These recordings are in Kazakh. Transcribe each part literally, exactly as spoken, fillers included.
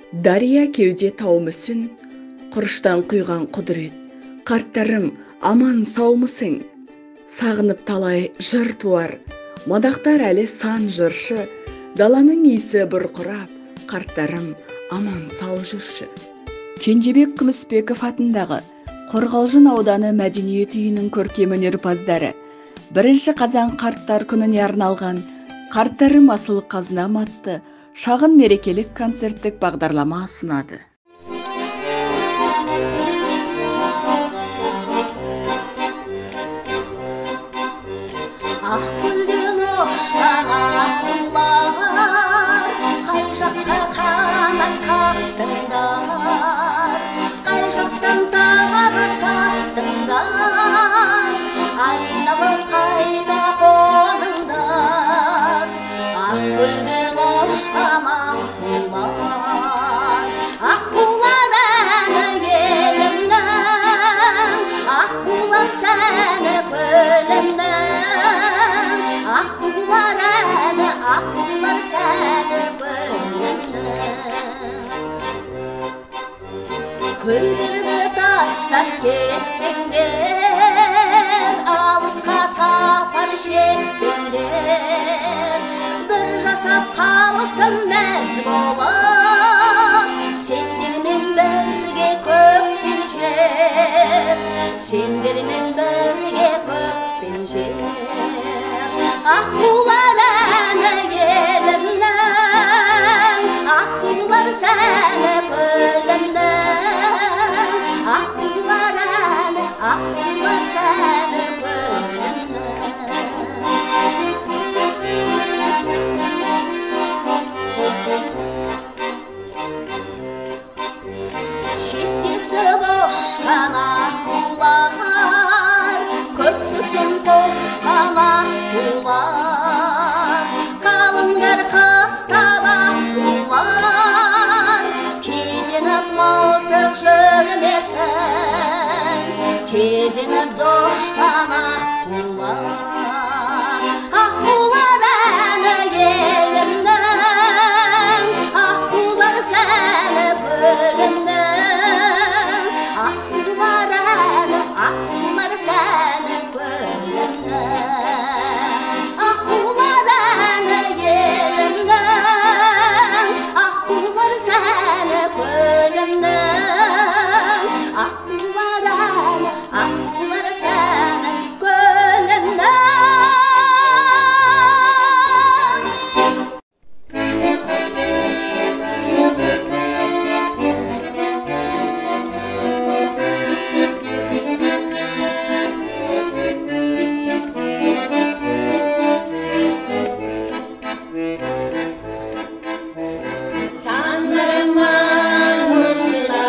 Дария кеуде тау мүсін, құрыштан құйған құдірет. Қарттарым, аман саумысың? Сағынып талай жыр туар, мадақтар әлі сан жыршы. Даланың исі бұрқырап, қарттарым, аман сау жүрші. Кенжебек Күмісбеков атындағы Қорғалжын ауданы мәдениет үйінің көркемөнерпаздары бірінші қазан қарттар күніне арналған «Қарттарым асыл қазынам» атты шағын мерекелік концерттік бағдарлама ұсынады. Ақгүлден ұшқан аққулар, қай жаққа қанат қақтыңдар, қай жақтан тағы тақтыңдар, айналып қайда қоныңдар. Ақгүлден ұшқан аққулар, аққулар әні елімнің, аққулар сәні көлімнің, аққулар әні, аққулар сәні көлімнің. Күлді тастап кеттіңдер, алысқа сапар шектіңдер, бір жасап қалысын мәз болып, сендермен бірге көкпен жер, сендермен бірге көкпен жер. Аққулар әні елімнің, аққулар сәні көлімнің, аққулар әні, аққулар сәні шеттесіп ұшқан аққулар, көктүсін қошқан аққулар, қалыңдар қыстап аққулар, кезеніп мылтық жүрмесін, кезеніп дұшпан аққулар. Аққулар әні елімнің, аққулар сәні көлімнің, аққулар әні, аққулар сәні көлімнің. Аққулар әні елімнің, аққулар сәні көлімнің, аққулар әні, аққулар сәні көлімнің. Жандарыма нұр сыйлап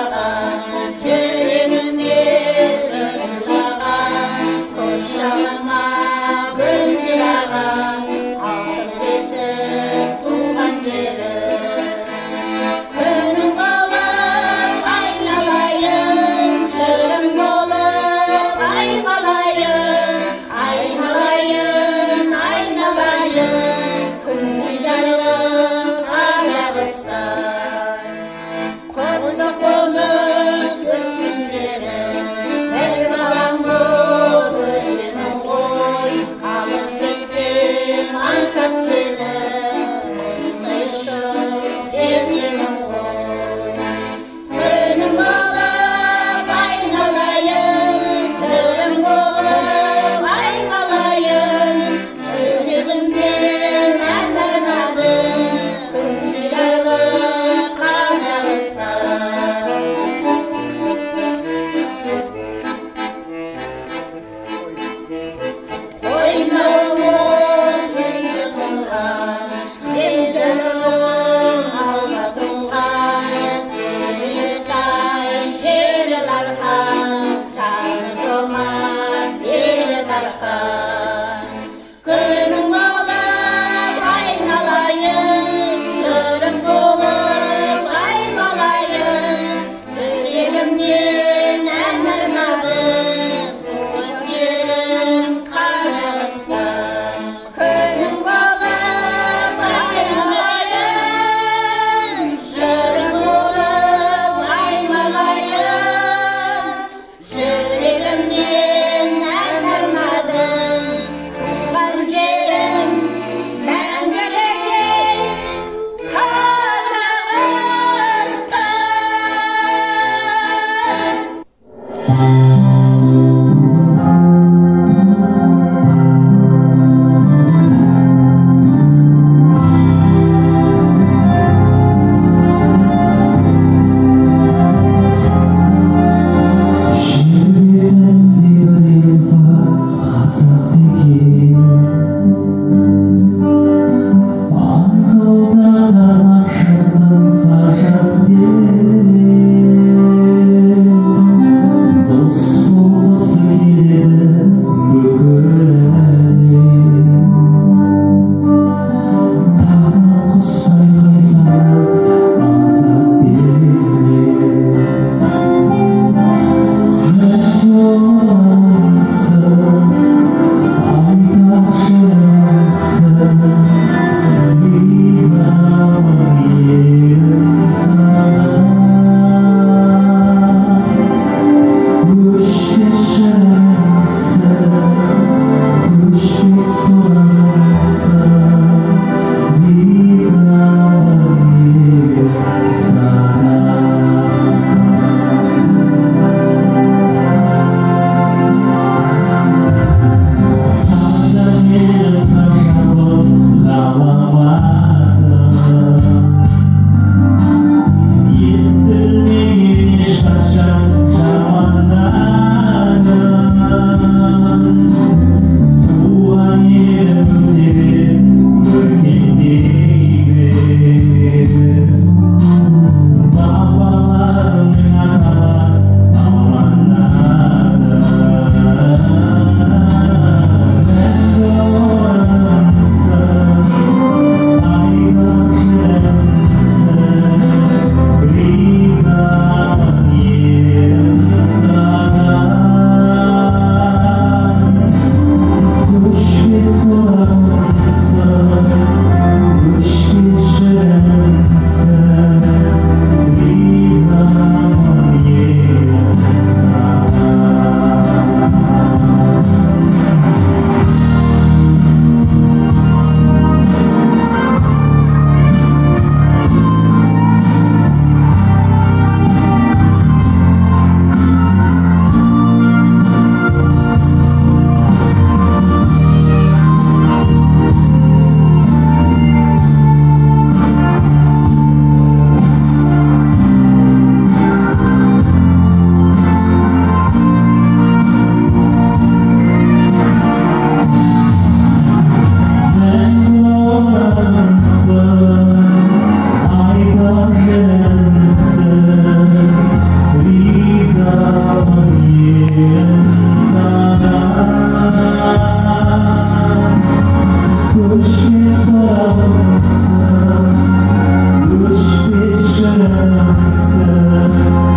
жарасы